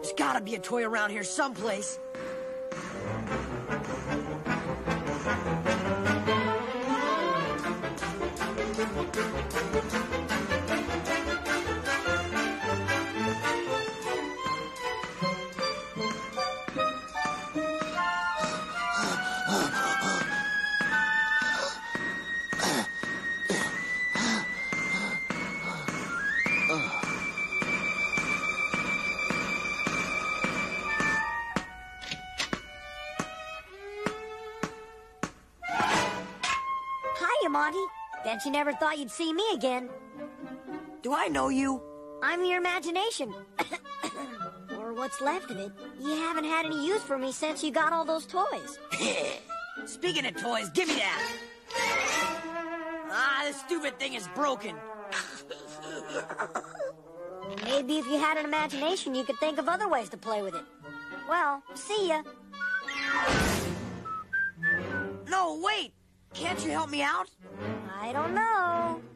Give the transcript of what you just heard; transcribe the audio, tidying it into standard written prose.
There's gotta be a toy around here someplace. Hiya, Monty. Bet you never thought you'd see me again. Do I know you? I'm your imagination. Or what's left of it. You haven't had any use for me since you got all those toys. Speaking of toys, give me that. This stupid thing is broken. Maybe if you had an imagination, you could think of other ways to play with it. Well, see ya. No, wait! Can't you help me out? I don't know.